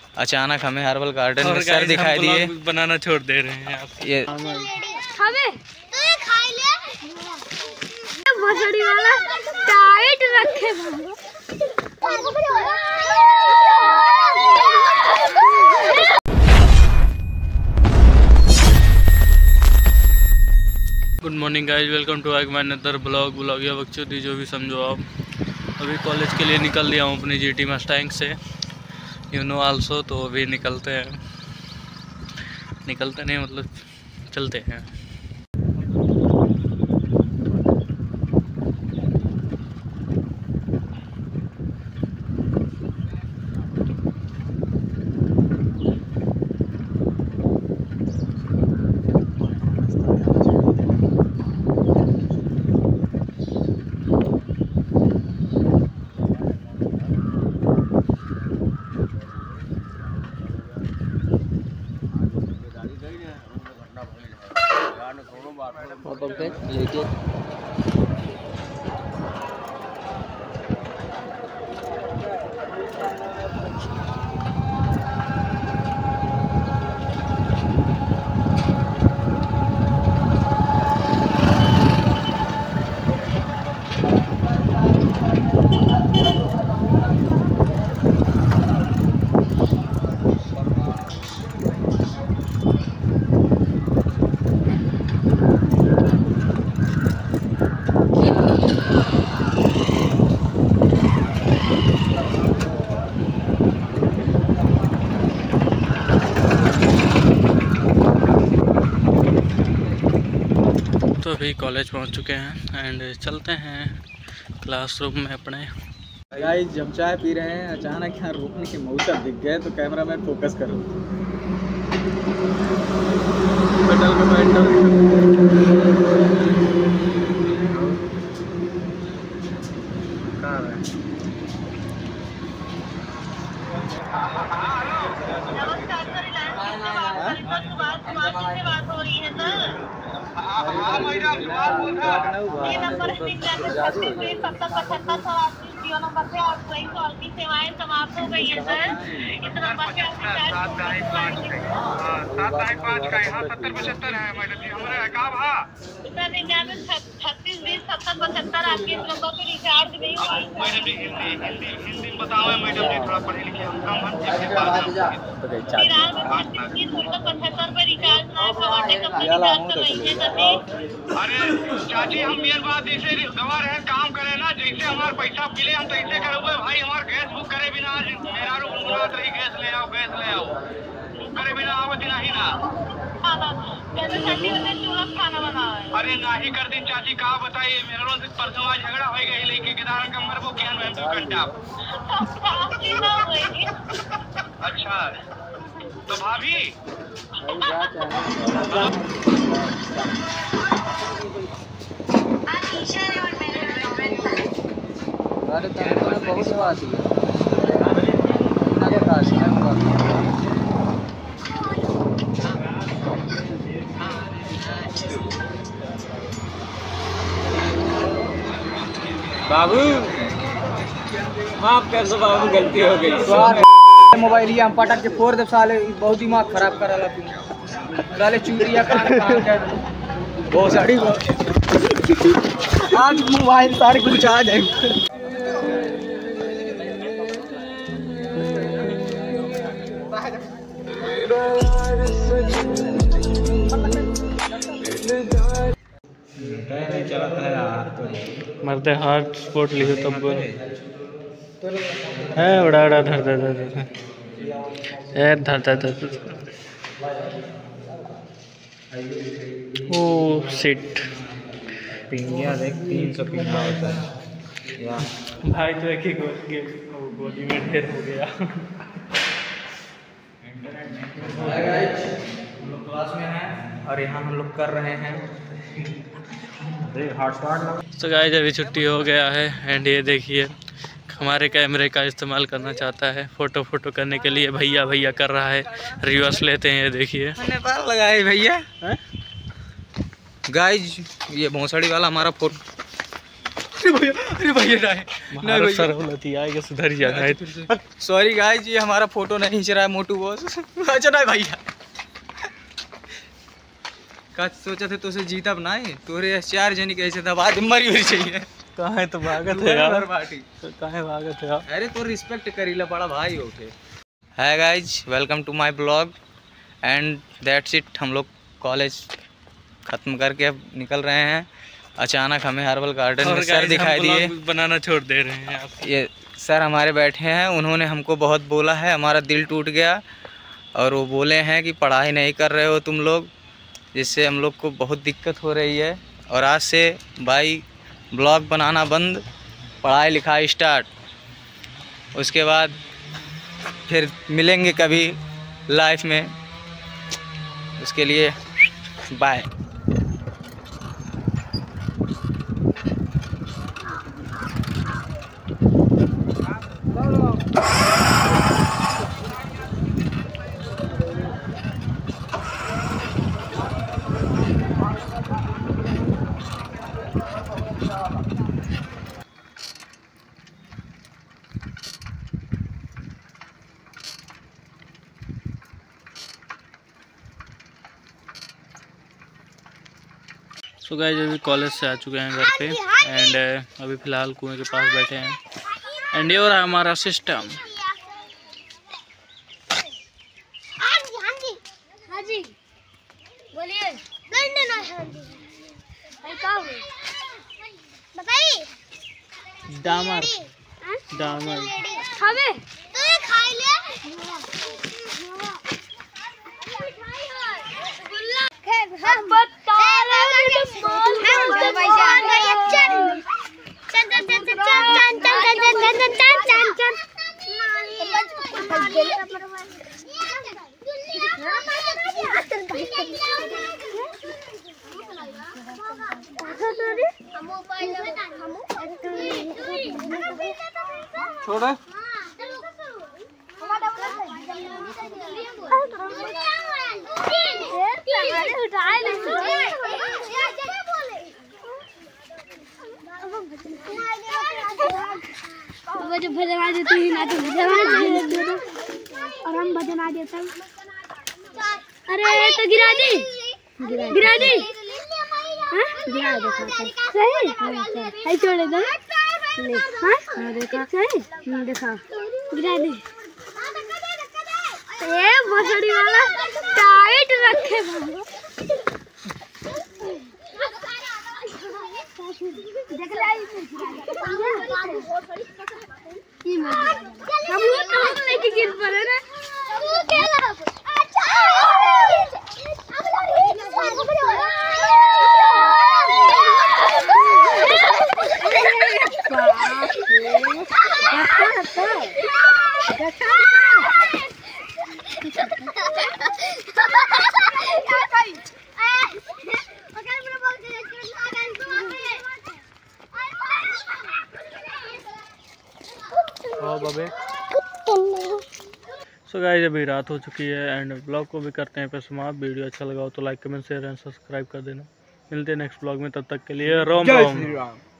अचानक हमें herbal garden में सर दिखाई दिए। बनाना छोड़ दे रहे हैं आप। ये भसड़ी वाला टाइट रखे। Good morning guys, welcome to my another blog या बकचोदी जो भी समझो आप। अभी कॉलेज के लिए निकल लिया हूँ अपनी जीटी मस्टैंग से, यू नो आल्सो। तो अभी निकलते नहीं मतलब चलते हैं। तो अभी कॉलेज पहुंच चुके हैं एंड चलते हैं क्लासरूम में अपने। गाइस जब चाय पी रहे हैं अचानक यहाँ रुकने के मौका दिख गए तो कैमरा मैन फोकस करो। नंबर पे और कई कॉल की सेवाएं समाप्त हो गई है सर। इस नंबर पे 785 का यहाँ 7075 है मैडम जी हमारे कहाँ भा सर 36207075 आपके इस नंबर पे रिचार्ज नहीं हुआ मैडम जी। हिंदी बताओ मैडम जी, थोड़ा पढ़े लिखे हम कम हम पे रिचार्ज ना करवाने कंपनी रिचार्ज कर रही है सर। अरे चाची हम मेन बात ऐसे दवा रहे काम करे ना, जैसे हमारे पैसा मिले हम तो ऐसे करोगे भाई। हमारे गैस बुक करे बिना मेरा रूम रही गैस ले आओ बुक करे बिना आवत नहीं ना खाना बनाओ। अरे नहीं कर दिन चाची कहा बताइए, मेरा रोज परसों आज झगड़ा हो गई लेके केदार का मरबो क्या में 2 घंटा। अच्छा तो भाभी बहुत बात है। बाबू माफ कर दो बाबू, गलती हो गई। मोबाइल ये हम पटक के फोड़ दे साले, बहुत दिमाग खराब कर रहा तू साले। चूड़िया बहुत साड़ी आज मोबाइल सारे कुछ आ जाएंगे। मरते हार्ट स्पॉट लिखो तब है बड़ा बड़ा धर ओ सिट पिंगिया देख 300 पिंगा होता है भाई। तो एक ही गोली में ढेर हो गया। हम लोग क्लास में हैं और यहाँ हम लोग कर रहे हैं तो गाइस अभी छुट्टी हो गया है एंड ये देखिए हमारे कैमरे का इस्तेमाल करना चाहता है फोटो करने के लिए। भैया कर रहा है, रिवर्स लेते हैं। ये देखिए नेपाल लगाए भैया। गाइज ये भोसड़ी वाला हमारा फोटो अरे भैया नहीं भैया सरहुलती आएगा सुधर जाना है। सॉरी गाइस, ये हमारा फोटो नहीं खींच रहा है मोटू बॉस। अच्छा नहीं भैया, का सोचा थे तो से जीता बनाए तोरे 4 जनी कैसे दबा दे मरी हुई चाहिए। कहाँ है तो भागत है यार, पार्टी कहाँ है भागत है यार। अरे तो रिस्पेक्ट करीला बड़ा भाई उठे। Hi guys, welcome to my blog and that's it. हम लोग कॉलेज ख़त्म करके अब निकल रहे हैं। अचानक हमें हर्बल गार्डन में सर दिखाई दिए, बनाना छोड़ दे रहे हैं आप। ये सर हमारे बैठे हैं, उन्होंने हमको बहुत बोला है, हमारा दिल टूट गया। और वो बोले हैं कि पढ़ाई नहीं कर रहे हो तुम लोग, जिससे हम लोग को बहुत दिक्कत हो रही है। और आज से भाई ब्लॉग बनाना बंद, पढ़ाई लिखाई स्टार्ट। उसके बाद फिर मिलेंगे कभी लाइफ में, उसके लिए बाय। सो गाइस, अभी कॉलेज से आ चुके हैं घर पे एंड अभी फ़िलहाल कुएं के पास बैठे हैं एंड ये हो रहा है हमारा सिस्टम। डामर डामर खावे तो खाई ले हम बता रहे छोड़ जो भजना देते ही ना तो भजना दे दो और हम भजना देते। अरे तो गिरा दे गिरा दे, हाँ गिरा दे सही है छोड़ दो। हाँ देखा सही देखा गिरा दे। ये भसड़ी वाला टाइट रखे भागो। देख ले हम लोग लेके गिर पड़े ना। सो गाइस, अभी रात हो चुकी है एंड ब्लॉग को भी करते हैं पे समाप्त। वीडियो अच्छा लगा हो तो like comment share and subscribe कर देना। मिलते हैं नेक्स्ट ब्लॉग में, तब तक के लिए राम राम।